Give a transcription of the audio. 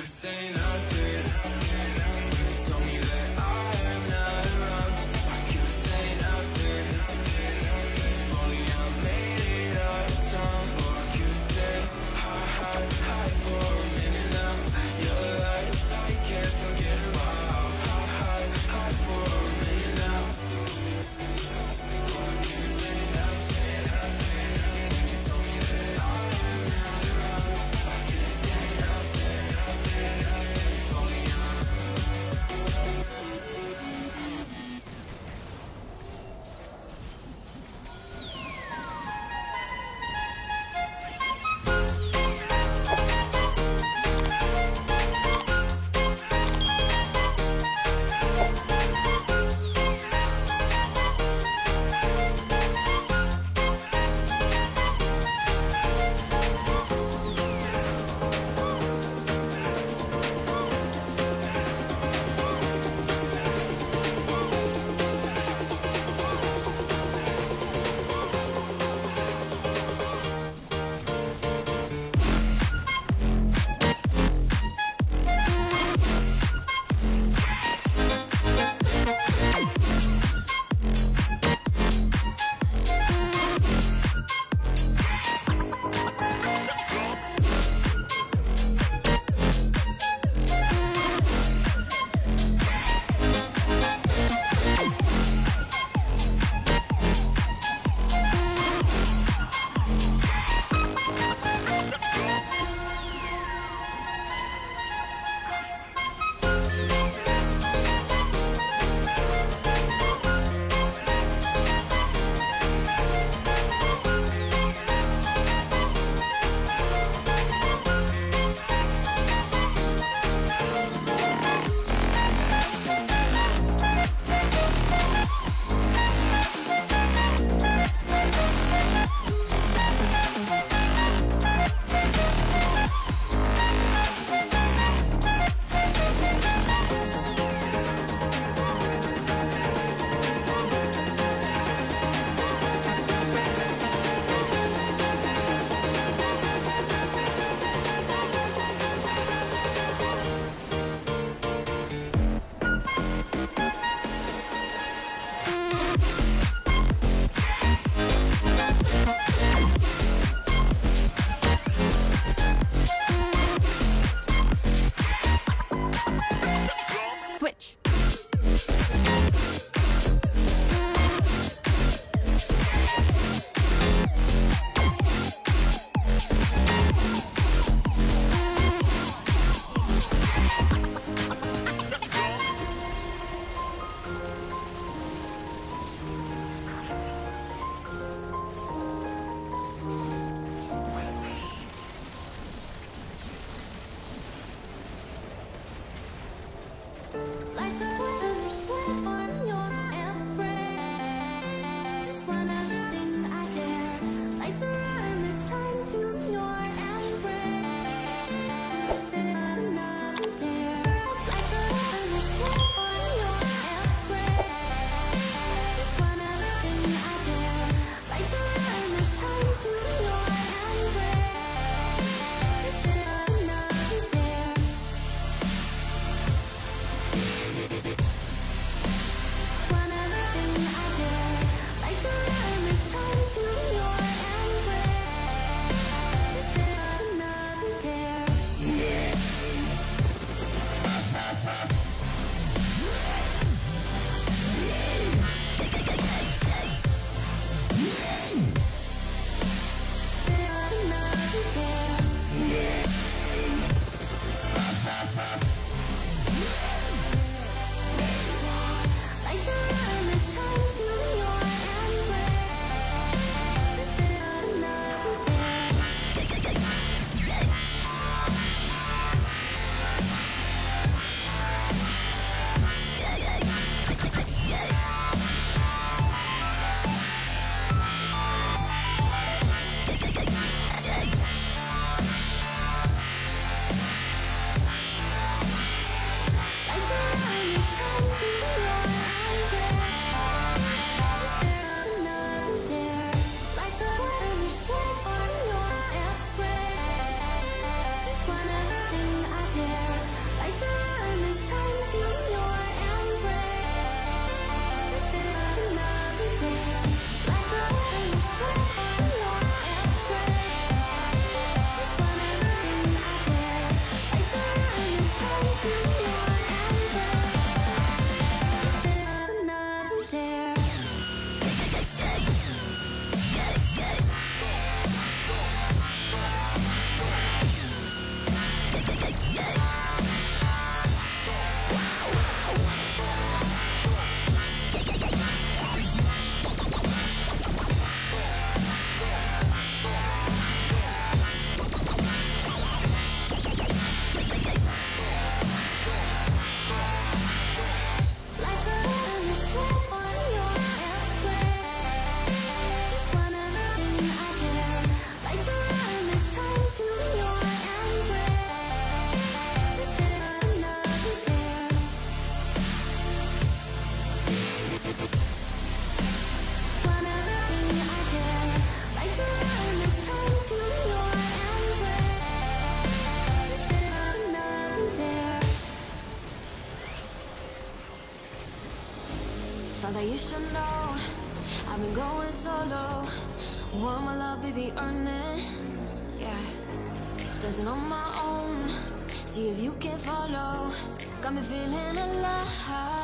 say nothing. You told me that I am not around, I couldn't say nothing. If only I made it out of time, or I could say hi for a minute now. Your lies I can't forget about. Hi for a minute now. Or I could say nothing. You told me that I am not around, I couldn't say nothing. thought that you should know I've been going solo. Want my love, baby, earn it. Yeah, dancing on my own. See if you can follow. Got me feeling alive.